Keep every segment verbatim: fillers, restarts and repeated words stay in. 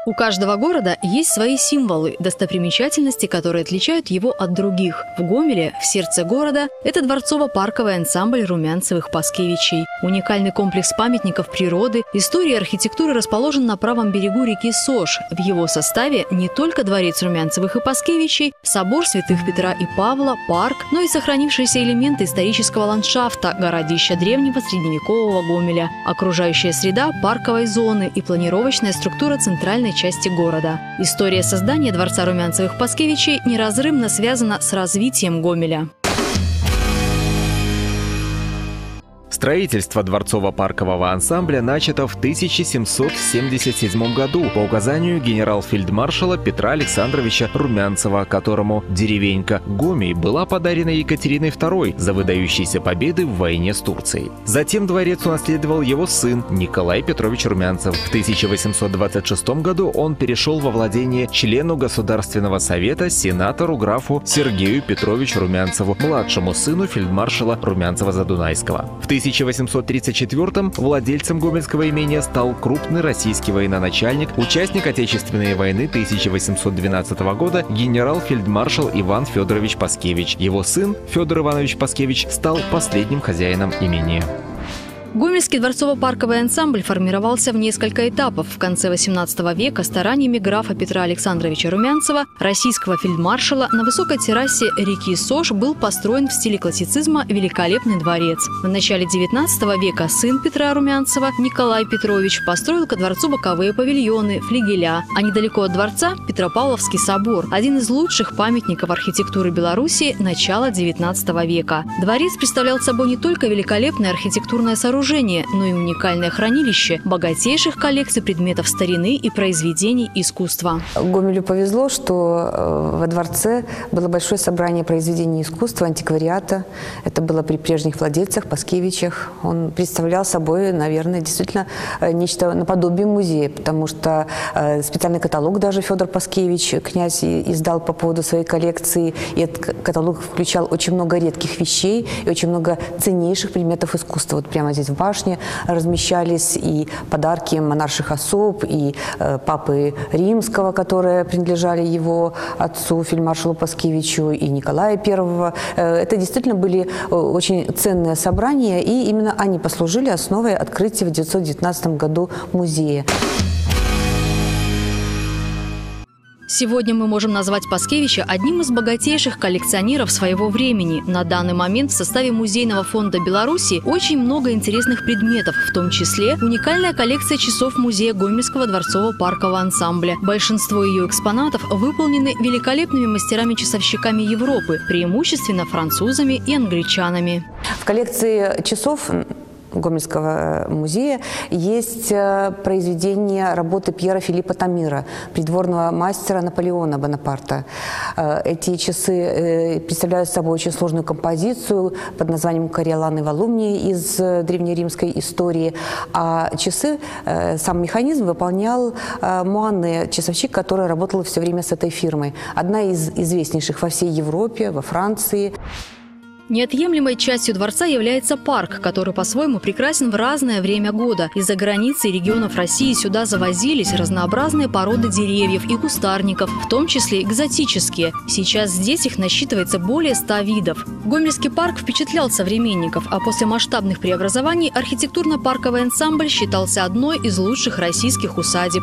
У каждого города есть свои символы, достопримечательности, которые отличают его от других. В Гомеле, в сердце города, это дворцово-парковый ансамбль Румянцевых-Паскевичей. Уникальный комплекс памятников природы, истории и архитектуры расположен на правом берегу реки Сош. В его составе не только дворец Румянцевых и Паскевичей, собор святых Петра и Павла, парк, но и сохранившиеся элементы исторического ландшафта, городища древнего средневекового Гомеля, окружающая среда парковой зоны и планировочная структура центральной части города. История создания дворца Румянцевых-Паскевичей неразрывно связана с развитием Гомеля. Строительство дворцово-паркового ансамбля начато в тысяча семьсот семьдесят седьмом году по указанию генерал-фельдмаршала Петра Александровича Румянцева, которому деревенька Гомель была подарена Екатериной второй за выдающиеся победы в войне с Турцией. Затем дворец унаследовал его сын Николай Петрович Румянцев. В тысяча восемьсот двадцать шестом году он перешел во владение члену Государственного совета сенатору графу Сергею Петровичу Румянцеву, младшему сыну фельдмаршала Румянцева-Задунайского. В тысяча восемьсот тридцать четвёртом владельцем гомельского имения стал крупный российский военачальник, участник Отечественной войны тысяча восемьсот двенадцатого года генерал-фельдмаршал Иван Федорович Паскевич. Его сын Федор Иванович Паскевич стал последним хозяином имения. Гомельский дворцово-парковый ансамбль формировался в несколько этапов. В конце восемнадцатого века стараниями графа Петра Александровича Румянцева, российского фельдмаршала, на высокой террасе реки Сош был построен в стиле классицизма великолепный дворец. В начале девятнадцатого века сын Петра Румянцева, Николай Петрович, построил ко дворцу боковые павильоны, флигеля, а недалеко от дворца – Петропавловский собор, один из лучших памятников архитектуры Беларуси начала девятнадцатого века. Дворец представлял собой не только великолепное архитектурное сооружение, но и уникальное хранилище богатейших коллекций предметов старины и произведений искусства. Гомелю повезло, что во дворце было большое собрание произведений искусства, антиквариата. Это было при прежних владельцах, Паскевичах. Он представлял собой, наверное, действительно нечто наподобие музея, потому что специальный каталог даже Федор Паскевич, князь, издал по поводу своей коллекции. И этот каталог включал очень много редких вещей и очень много ценнейших предметов искусства. Вот прямо здесь в башне размещались и подарки монарших особ, и э, папы Римского, которые принадлежали его отцу, фельдмаршалу Паскевичу, и Николая Первого. Э, это действительно были очень ценные собрания, и именно они послужили основой открытия в девятьсот девятнадцатом году музея. Сегодня мы можем назвать Паскевича одним из богатейших коллекционеров своего времени. На данный момент в составе Музейного фонда Беларуси очень много интересных предметов, в том числе уникальная коллекция часов музея Гомельского дворцово-паркового ансамбля. Большинство ее экспонатов выполнены великолепными мастерами-часовщиками Европы, преимущественно французами и англичанами. В коллекции часов Гомельского музея есть произведение работы Пьера Филиппа Тамира, придворного мастера Наполеона Бонапарта. Эти часы представляют собой очень сложную композицию под названием «Кориолан и Волумния» из древнеримской истории. А часы, сам механизм выполнял Муанне, часовщик, который работал все время с этой фирмой. Одна из известнейших во всей Европе, во Франции. Неотъемлемой частью дворца является парк, который по-своему прекрасен в разное время года. Из-за границы и регионов России сюда завозились разнообразные породы деревьев и кустарников, в том числе экзотические. Сейчас здесь их насчитывается более ста видов. Гомельский парк впечатлял современников, а после масштабных преобразований архитектурно-парковый ансамбль считался одной из лучших российских усадеб.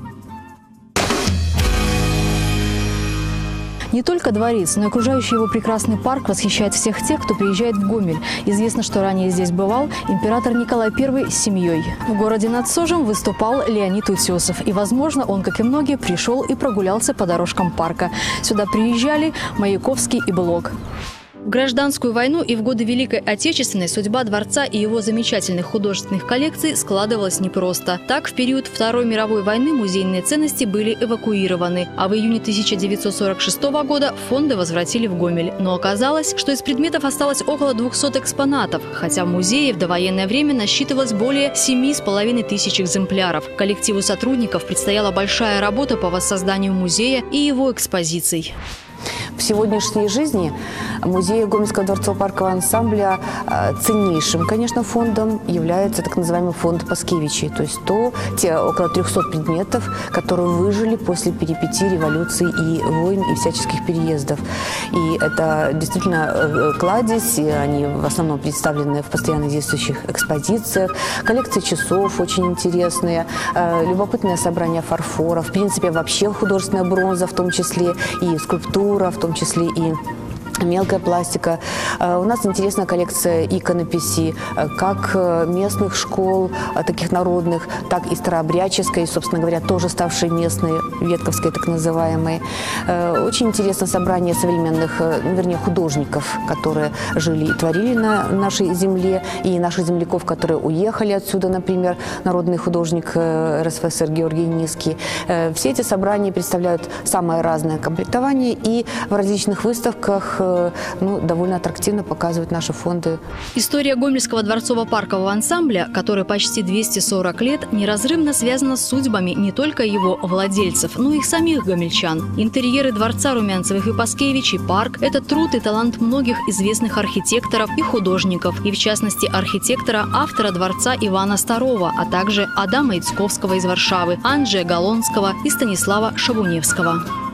Не только дворец, но и окружающий его прекрасный парк восхищает всех тех, кто приезжает в Гомель. Известно, что ранее здесь бывал император Николай Первый с семьей. В городе над Сожем выступал Леонид Утесов. И, возможно, он, как и многие, пришел и прогулялся по дорожкам парка. Сюда приезжали Маяковский и Блок. В гражданскую войну и в годы Великой Отечественной судьба дворца и его замечательных художественных коллекций складывалась непросто. Так, в период Второй мировой войны музейные ценности были эвакуированы, а в июне тысяча девятьсот сорок шестого года фонды возвратили в Гомель. Но оказалось, что из предметов осталось около двухсот экспонатов, хотя в музее в довоенное время насчитывалось более семи с половиной тысяч экземпляров. Коллективу сотрудников предстояла большая работа по воссозданию музея и его экспозиций. В сегодняшней жизни музей Гомельского дворцово-паркового ансамбля ценнейшим, конечно, фондом является так называемый фонд Паскевичей, то есть то, те около трёхсот предметов, которые выжили после перипетий революции и войн и всяческих переездов. И это действительно кладезь, и они в основном представлены в постоянно действующих экспозициях. Коллекции часов очень интересные, любопытное собрание фарфора, в принципе, вообще художественная бронза в том числе, и скульптура, в том числе и мелкая пластика. У нас интересная коллекция иконописи как местных школ, таких народных, так и старообрядческой, собственно говоря, тоже ставшей местной, ветковской так называемой. Очень интересно собрание современных, вернее, художников, которые жили и творили на нашей земле, и наших земляков, которые уехали отсюда, например, народный художник эр эс эф эс эр Георгий Низкий. Все эти собрания представляют самое разное комплектование, и в различных выставках ну, довольно аттрактивно показывают наши фонды. История Гомельского дворцово-паркового ансамбля, который почти двести сорок лет, неразрывно связана с судьбами не только его владельцев, но и их самих гомельчан. Интерьеры дворца Румянцевых и Паскевичей, парк – это труд и талант многих известных архитекторов и художников, и в частности архитектора, автора дворца Ивана Старова, а также Адама Ицковского из Варшавы, Анджея Галонского и Станислава Шабуневского.